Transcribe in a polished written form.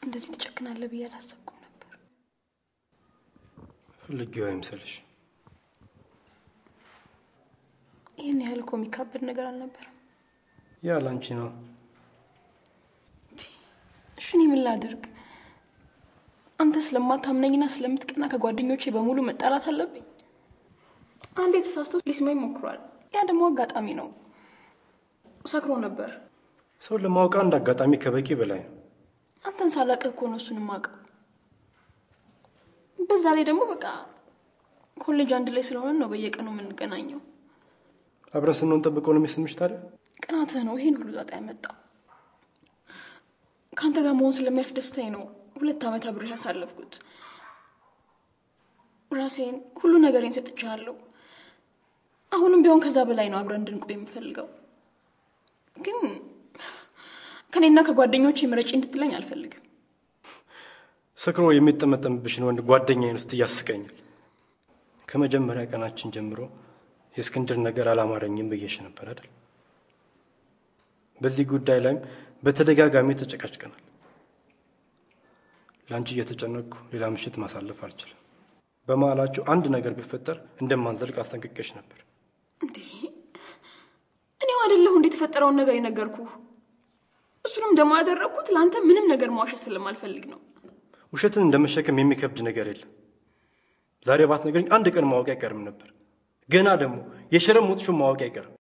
እንደዚህ ተጨክናለህ ብዬ አላሰብኩም ነበር። ፈልጌው አይምሰልሽ። ይሄን ያህል እኮ የሚካበድ ነገር አልነበረም። ያ ላንቺ ነው። እሺ እኔ ምን ላድርግ? አንተ ስለማታምነኝና ስለምትቀና ከጓደኞቼ በሙሉ መጣላት አለብኝ? አንዴ ተሳስቶ ሊስመኝ ሞክሯል። ያ ደግሞ አጋጣሚ ነው። ሰክሮ ነበር። ሰው ለማወቅ አንድ አጋጣሚ ከበቂ በላይ ነው። አንተን ሳላቀህ እኮ ነው እሱን ማቀው። በዛ ላይ ደግሞ በቃ ኮሌጅ አንድ ላይ ስለሆነ ነው በየቀኑ የምንገናኘው። አብረን ስንሆን ጠብቀው ነው የሚስምሽ ታዲያ? ቅናትህ ነው ይሄን ሁሉ ጣጣ ያመጣው። ካንተ ጋር መሆን ስለሚያስደስተኝ ነው 2 ዓመት አብሬህ ያሳለፍኩት። ራሴን ሁሉ ነገሬን ሰጥቻለሁ። አሁንም ቢሆን ከዛ በላይ ነው አብረን እንድንቆይ የምፈልገው። ግን ከኔና ከጓደኞቼ ምረጪ እንድትለኝ አልፈልግም። ሰክሮ የሚጠመጠምብሽን ወንድ ጓደኛዬን ውስጥ ያስቀኛል። ከመጀመሪያ ቀናችን ጀምሮ የእስክንድር ነገር አላማረኝም ብዬሽ ነበር አይደል? በዚህ ጉዳይ ላይም በተደጋጋሚ ተጨቃጭቀናል። ላንቺ እየተጨነቅኩ ሌላ ምሽት ማሳለፍ አልችልም። በመሃላችሁ አንድ ነገር ቢፈጠር እንደማንዘልቅ አስጠንቅቄሽ ነበር። እንዴ እኔው አይደለሁ እንዴ ተፈጠረውን ነገር የነገርኩህ? እሱንም እንደማደረኩት ላንተ ምንም ነገር ማዋሸት ስለማልፈልግ ነው። ውሸትን እንደመሸከም የሚከብድ ነገር የለም። ዛሬ ባትነግሪኝ አንድ ቀን ማወቅ አይቀርም ነበር። ገና ደግሞ የሸረሙትሽው ማወቅ አይቀርም።